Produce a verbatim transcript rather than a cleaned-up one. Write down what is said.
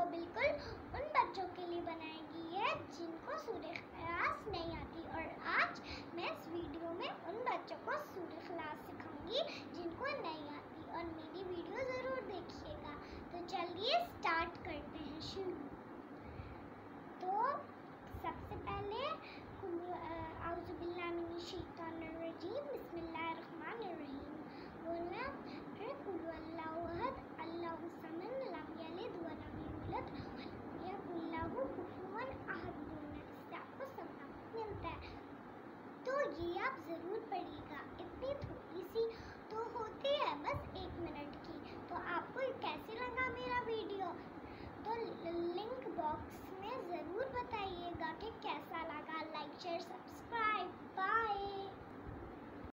Video बिल्कुल उन बच्चों के लिए बनाई गई है जिनको सूरह इखलास नहीं आती। और आज मैं इस वीडियो में उन बच्चों को सूरह इखलास सिखाऊंगी जिनको नहीं आती, और मेरी वीडियो ज़रूर देखिएगा। तो चलिए स्टार्ट करते हैं शुरू। तो सबसे पहले औज़ु बिल्लाहि मिनश शैतानिर रजीम बिस्मिल्लाहिर्रहमानिर्रहीम बोलना, फिर कुल हुवल्लाहु अहद अल्लाहु समद लम यलिद व लम यूलद व लम यकुल लहू कुफुवन अहद बोलना, इससे आपको सबक मिलता है। तो ये आप ज़रूर पढ़िएगा, इतनी थोड़ी सी तो होती है, बस एक मिनट की। तो आपको कैसे लगा मेरा वीडियो, तो लिंक बॉक्स में ज़रूर बताइएगा कि कैसा लगा। Like share subscribe, bye.